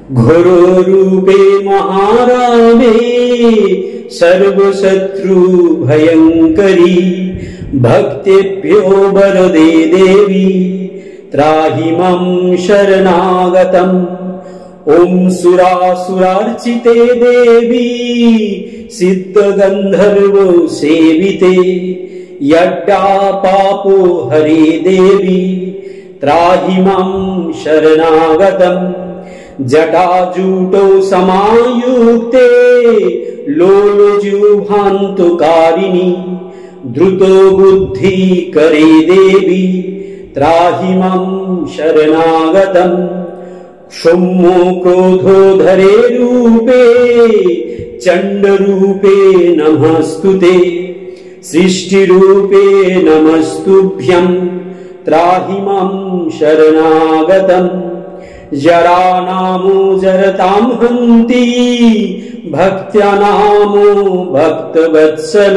घोरोरूपे महारामे सर्वशत्रु भयंकरी भक्तेभ्यो वरदे देवी त्राहि मां शरणागतम्। ओम सुरासुरार्चिते देवी सिद्धगंधर्व सेविते यड्डा पापो हरे देवी त्राहि मां शरणागतम्। जटाजूटौ समायुक्ते लोलजुभान्तुकारिणि द्रुतो बुद्धि करे देवी त्राहि मां शरणागतम्। क्षुम्मो क्रोधोधरे रूपे चण्डरूपे नमस्तुते सृष्टिरूपे नमस्तुभ्यं त्राहि मां शरणागतम्। जरानामो जरतां हन्ति भक्त्या नामो भक्तवत्सल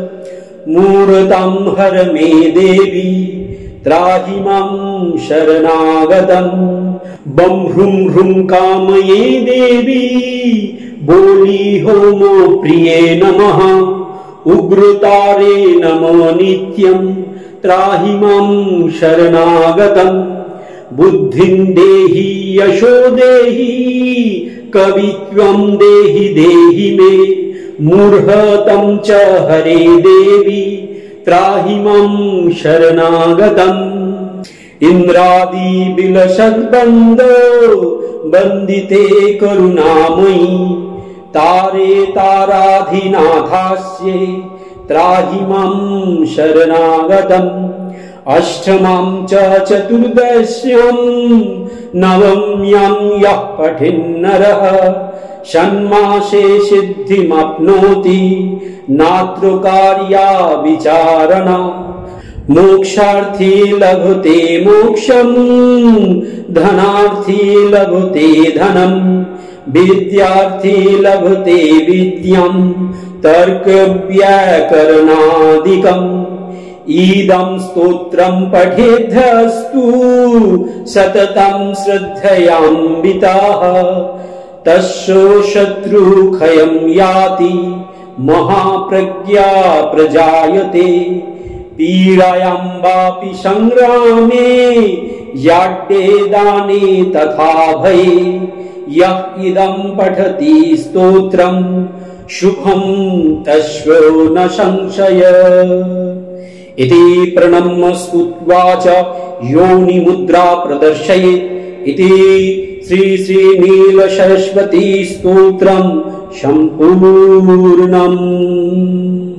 मूढतां हर मे देवी त्राहि मां शरणागतम्। बं ह्रुं ह्रुं कामये देवी बोली होमो प्रिये नमः उग्रतारे नमो नित्यं त्राहि मां शरणागतम्। बुद्धिं देहि यशो देहि कवित्वं देहि देहि मे मूढतं च हरे देवी त्राहि मां शरणागतम्। इंद्रादि बिलसद्बन्धो वन्दिते करुणामयी तारे ताराधिनाथास्ये त्राहि मां शरणागतम्। अष्टमां च चतुर्दश्यां नवम्यां यः पठेन्नरः षण्मासे सिद्धिमाप्नोति नात्र कार्या विचारणा। मोक्षार्थी लभते मोक्षम् धनार्थी लभते धनम् विद्यार्थी लभते विद्यां तर्क व्याकरणादिकम्। इदं स्तोत्रं पठेद्धस्तु सततं श्रद्धयान्विताः तस्य शत्रुक्षयं याति महाप्रज्ञा प्रजायते। पीडायां वापि संग्रामे याड्ये दाने तथा भये यः इदं पठति स्तोत्रं शुभं तस्य न संशय। इति प्रणम्य स्तुत्वा च योनिमुद्रा प्रदर्शयेत्। इति श्री नीलसरस्वती स्तोत्रं सम्पूर्णम्।